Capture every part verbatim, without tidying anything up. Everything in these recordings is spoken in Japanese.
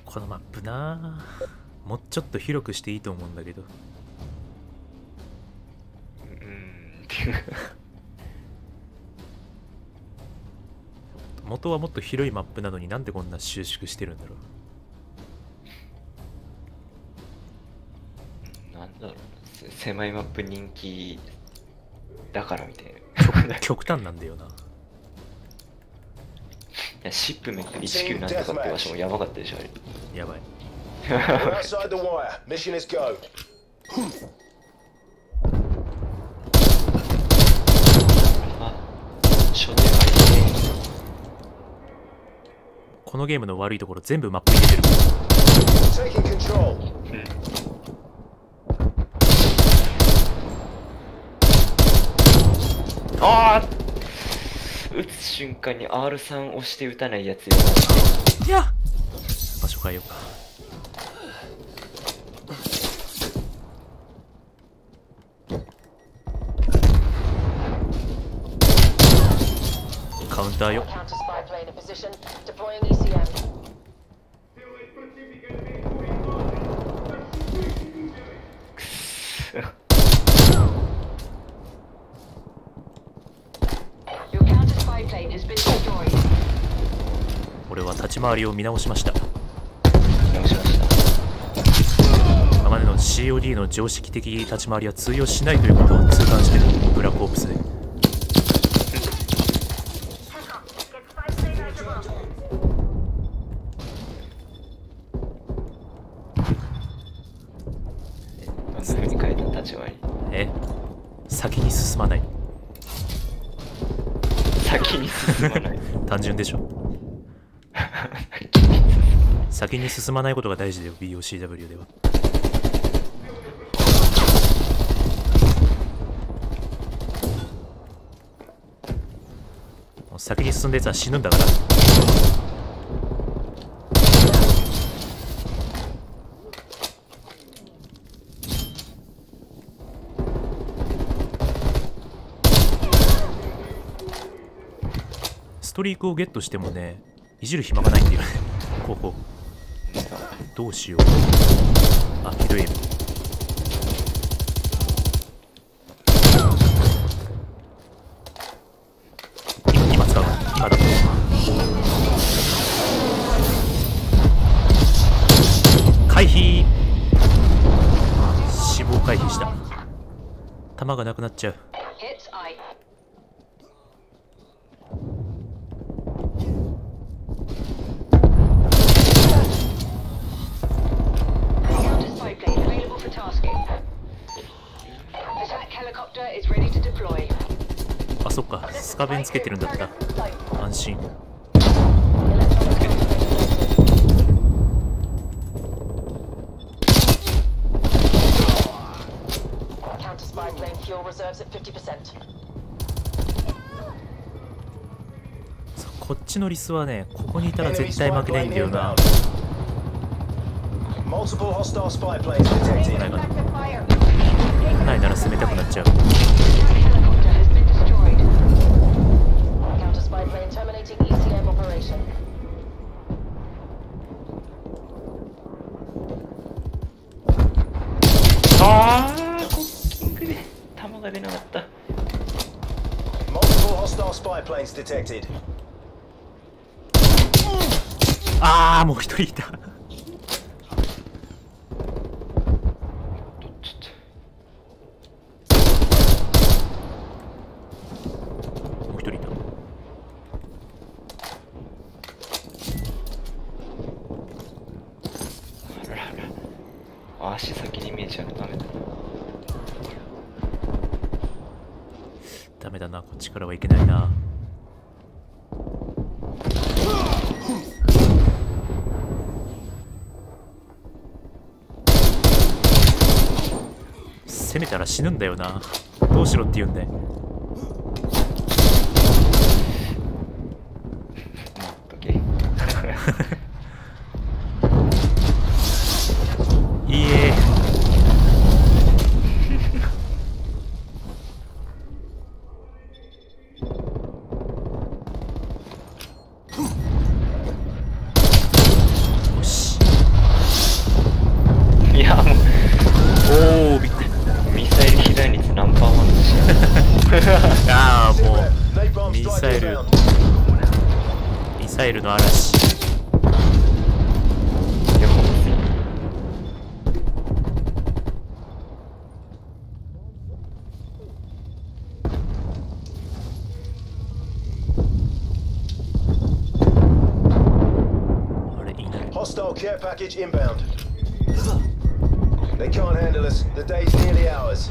このマップなもうちょっと広くしていいと思うんだけど。 うん。 元はもっと広いマップなのになんでこんな収縮してるんだろう。なんだろうな、狭いマップ人気だからみたいな。 極端なんだよな。いや、シップメントいちきゅうなんとかって場所もやばかったでしょ、あれ。 やばい。 Outside the wire. Mission is go. あ、初手入って。 このゲームの悪いところ全部マップ入れてる。 Taking control. うん。ああ、撃つ瞬間に アールスリー 押して撃たないやつよ。 いや場所変えようか。カウンターよ。俺は立ち回りを見直しました。 直しました。 今までの シーオーディー の常識的立ち回りは通用しないということを痛感してるブラックオプスで。 どんな風に変えた立ち回り？ え先に進まない。 先に進まない。 単純でしょ。先に進まないことが大事だよ ビーオーシーダブリュー では。もう先に進んだやつは死ぬんだから。ストリークをゲットしてもね、いじる暇がないんだよね。ここどうしよう。あ、ひどい。今使う。今だと回避。死亡回避した。弾がなくなっちゃう。あ、そっか。スカベンつけてるんだった。安心。こっちのリスはね、ここにいたら絶対負けないんだよな。ないかな。ないなら攻めたくなっちゃう。 ああ、コッキングで弾が出なかった。 ああ、もう一人いた。もう一人いた。 あららら、足先に見えちゃうのダメだ。 ダメだな、こっちからはいけないな。攻めたら死ぬんだよな。どうしろって言うんだよ。いいえ。よし。 サイルの嵐。 横もついあれいない。 Hostile care package inbound. They can't handle us. The day's nearly ours.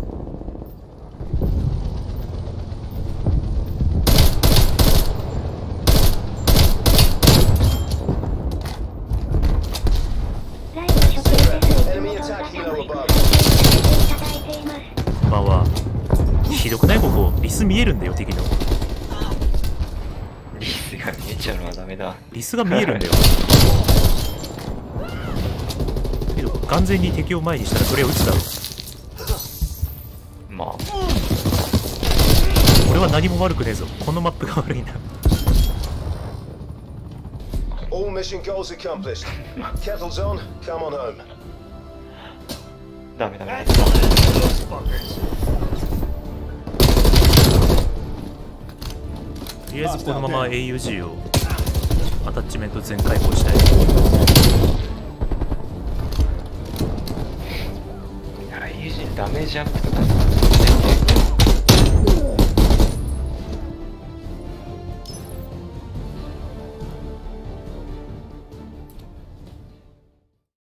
Enemy attack helo above. こんばんは。ひどくないここ。リス見えるんだよ敵の。 リスが見えちゃうのはダメだ。 リスが見えるんだよ。けど完全に敵を前にしたらそれを撃つだろう。 まあ俺は何も悪くねえぞ。このマップが悪いな。 All mission goals accomplished. Kettle's on. Come on home. ダメダメ。 とりあえずこのまま エーユージー をアタッチメント全開放したい。 あ、イージーダメージアップとか